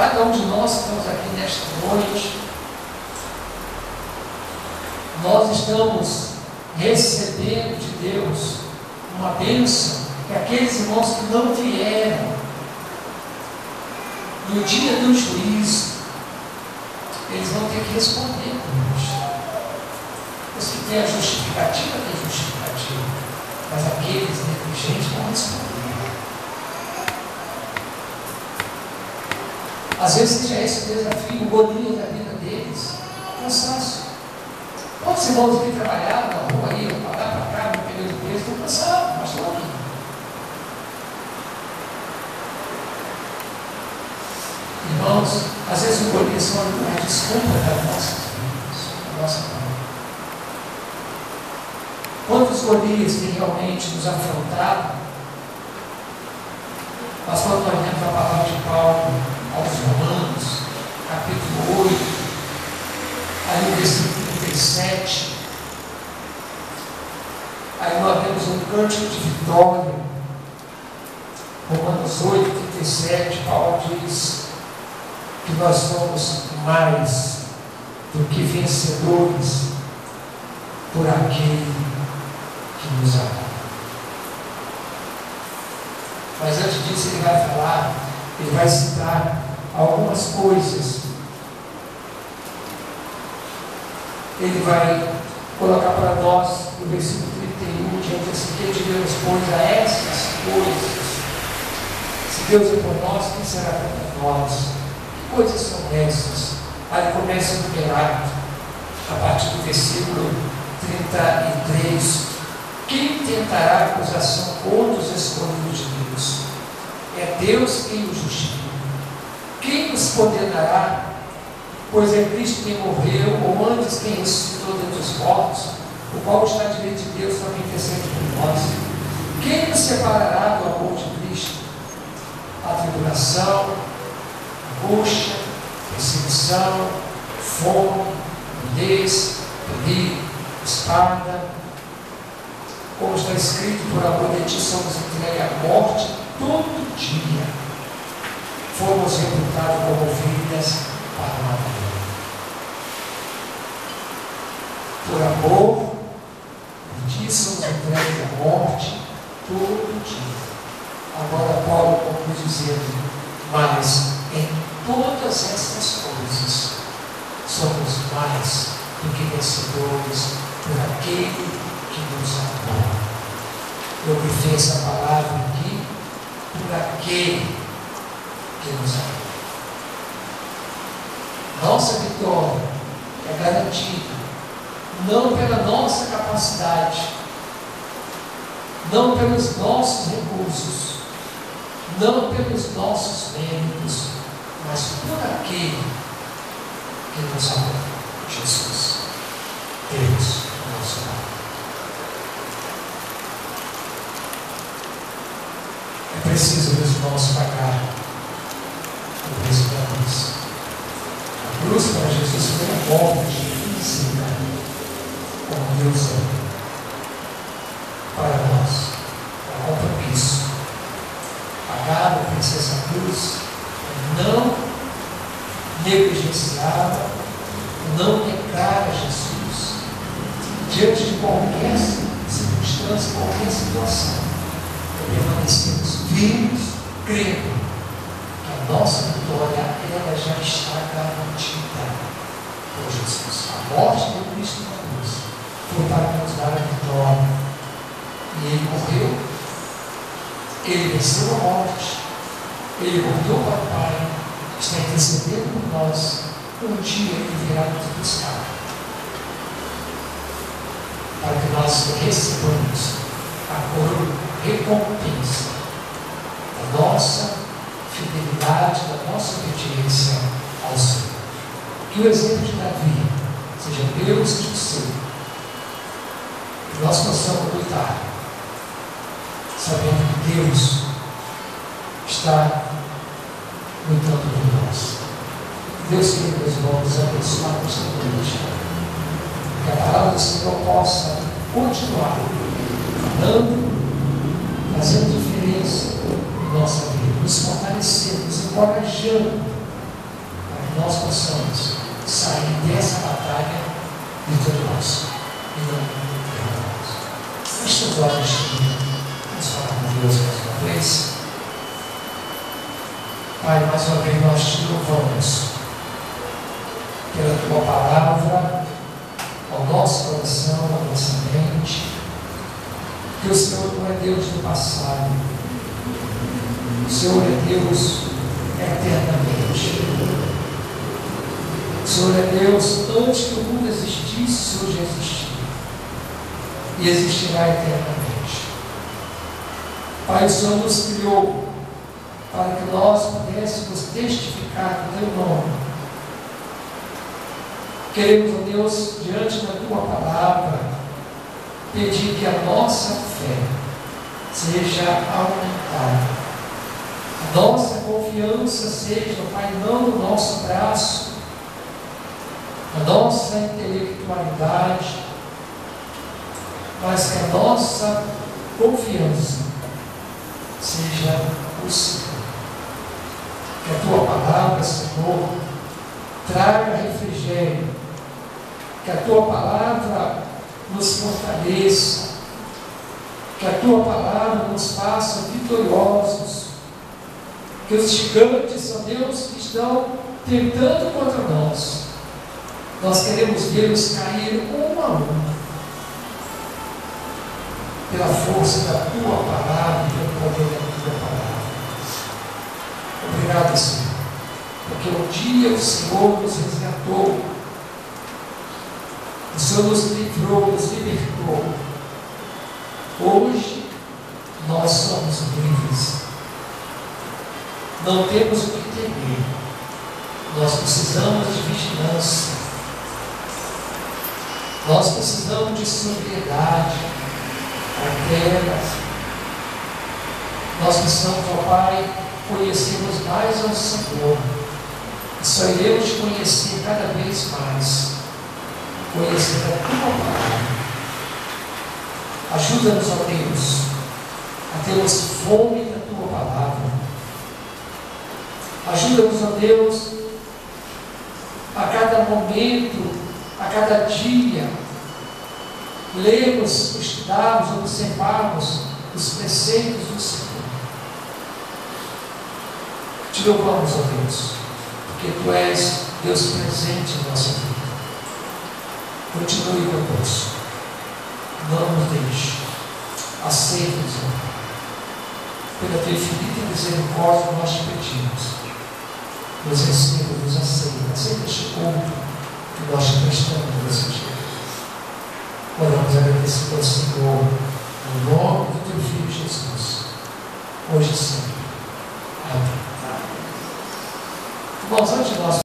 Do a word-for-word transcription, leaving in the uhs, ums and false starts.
cada um de nós que estamos aqui nesta noite, nós estamos recebendo de Deus uma bênção que aqueles irmãos que não vieram no dia do juízo, eles vão ter que responder por isso. Os que têm a justificativa, têm justificativa, mas aqueles negligentes vão responder. Às vezes seja esse o desafio, o Golias da vida deles, cansaço. Quantos irmãos que trabalharam na rua aí, para lá para cá, no período de peso, estão cansados, mas estão aqui. Irmãos, às vezes o Golias são uma desculpa das nossas vidas, da nossa vida. Quantos Golias têm realmente nos afrontado? Mas quando nós lemos a palavra de Paulo aos Romanos, capítulo oito, aí no versículo trinta e sete, aí nós temos um cântico de vitória. Romanos oito, trinta e sete, Paulo diz que nós somos mais do que vencedores por aquele que nos ama. Mas antes disso ele vai falar, ele vai citar algumas coisas. Ele vai colocar para nós no versículo trinta e um, diante assim, que diremos, pois, a essas coisas. Se Deus é por nós, quem será contra nós? Que coisas são essas? Aí ele começa a enumerar, a partir do versículo trinta e três. Quem tentará acusação contra os escolhidos de Deus? É Deus quem os justifica. Quem nos condenará? Pois é Cristo quem morreu, ou antes quem ressuscitou dentre os mortos, o qual está à direita de Deus para quem intercede por nós. Quem nos separará do amor de Cristo? A tribulação, angústia, perseguição, fome, nudez, perigo, espada. Como está escrito, por amor de ti somos entregues à morte todo dia. Fomos reputados como ovelhas para o matadouro. Por amor de ti somos entregues à morte todo dia. Agora Paulo conclui dizendo, mas em todas estas coisas somos mais do que vencedores por aquele que nos amou. Eu grifei essa palavra aqui, por aquele que nos amou. Nossa vitória é garantida não pela nossa capacidade, não pelos nossos recursos, não pelos nossos méritos, mas por aquele que nos amou, Jesus, Deus, nosso Pai. É preciso, meus irmãos, pagar o preço da cruz. A cruz para Jesus foi a morte física, como Deus é. Para nós, é um compromisso. Pagar o preço dessa cruz é não negligenciar, não negar a Jesus diante de qualquer circunstância, qualquer situação. Permanecemos firmes, crendo que a nossa vitória ela já está garantida por Jesus. A morte de Cristo na cruz foi para nos dar a vitória. E Ele morreu, Ele venceu a morte, Ele voltou para o Pai, está intercedendo por nós. Um dia Ele virá nos buscar, para que nós recebamos a coroa, recompensa da nossa fidelidade, da nossa obediência ao Senhor. Que o exemplo de Davi seja meu, seja o seu, que nós possamos lutar, sabendo que Deus está lutando por nós. Deus, querido, meus irmãos, nos abençoe constantemente, que a palavra do Senhor possa continuar falando, fazendo diferença em nossa vida, nos fortalecendo, nos encorajando nós possamos sair dessa batalha vitoriosos e não derrotados. Feche os olhos, vamos falar com Deus mais uma vez. Pai, mais uma vez nós te louvamos pela tua palavra ao nosso coração, à nossa mente, que o Senhor não é Deus do passado, o Senhor é Deus eternamente. O Senhor é Deus antes que o mundo existisse, o Senhor já existiu e existirá eternamente. Pai, o Senhor nos criou para que nós pudéssemos testificar do teu nome. Queremos, ó Deus, diante da tua palavra, pedir que a nossa fé seja aumentada. A nossa confiança seja, Pai, não no nosso braço, na nossa intelectualidade, mas que a nossa confiança seja o Senhor. Que a tua palavra, Senhor, traga refrigério, que a tua palavra nos fortaleça, que a tua palavra nos faça vitoriosos, que os gigantes, ó Deus, que estão tentando contra nós, nós queremos vê-los cair um a um, pela força da tua palavra e pelo poder da tua palavra. Obrigado, Senhor, porque um dia o Senhor nos resgatou, o Senhor nos livrou, nos libertou. Hoje nós somos livres, não temos o que temer, nós precisamos de vigilância, nós precisamos de sobriedade, cautela, nós precisamos, ó Pai, conhecermos mais ao Senhor, e só iremos te conhecer cada vez mais, conhecer a tua palavra. Ajuda-nos, ó Deus, a termos fome da tua palavra. Ajuda-nos, ó Deus, a cada momento, a cada dia, lermos, estudarmos, observarmos os preceitos do Senhor. Te louvamos, ó Deus, porque tu és Deus presente em nossa vida. Continue conosco, não nos deixe, aceita-nos, pela tua infinita misericórdia nós te pedimos, nos ensina, nos aceita, aceita este culto que nós te prestamos nesse dia. Oramos agradecido ao Senhor, no nome do teu Filho Jesus, hoje e sempre. Amém. Irmãos, antes de nós